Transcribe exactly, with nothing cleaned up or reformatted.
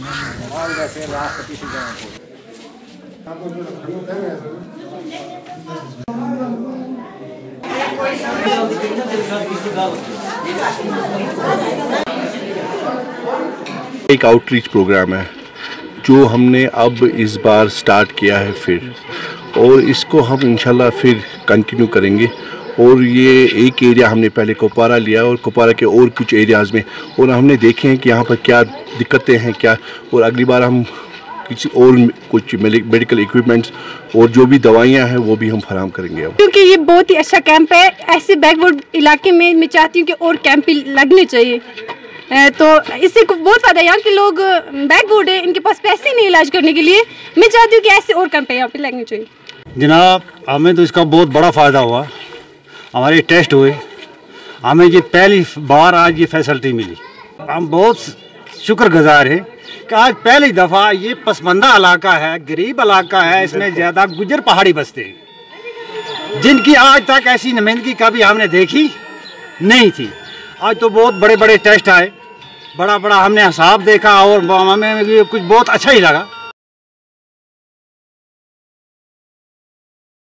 एक outreach programme है जो हमने अब इस बार स्टार्ट किया है फिर, और इसको हम इंशाल्लाह फिर कंटिन्यू करेंगे। और ये एक एरिया हमने पहले कुपवारा लिया और कुपवारा के और कुछ एरियाज़ में, और हमने देखे हैं कि यहाँ पर क्या दिक्कतें हैं क्या, और अगली बार हम किसी और कुछ मेडिकल इक्विपमेंट्स और जो भी दवाइयाँ हैं वो भी हम फराहम करेंगे अब, क्योंकि ये बहुत ही अच्छा कैंप है। ऐसे बैकवर्ड इलाके में मैं चाहती हूँ कि और कैंप लगने चाहिए, तो इससे बहुत फ़ायदा है। यहाँ के लोग बैकवर्ड है, इनके पास पैसे नहीं इलाज करने के लिए। मैं चाहती हूँ कि ऐसे और कैंप यहाँ पे लगने चाहिए। जनाब, हमें तो इसका बहुत बड़ा फ़ायदा हुआ, हमारे टेस्ट हुए, हमें ये पहली बार आज ये फैसिलिटी मिली। हम बहुत शुक्रगुजार हैं कि आज पहली दफ़ा ये पसमंदा इलाका है, गरीब इलाका है, इसमें ज़्यादा गुजर पहाड़ी बसते हैं जिनकी आज तक ऐसी नुमाइंदगी कभी हमने देखी नहीं थी। आज तो बहुत बड़े बड़े टेस्ट आए, बड़ा बड़ा हमने हिसाब देखा और हमें कुछ बहुत अच्छा ही लगा।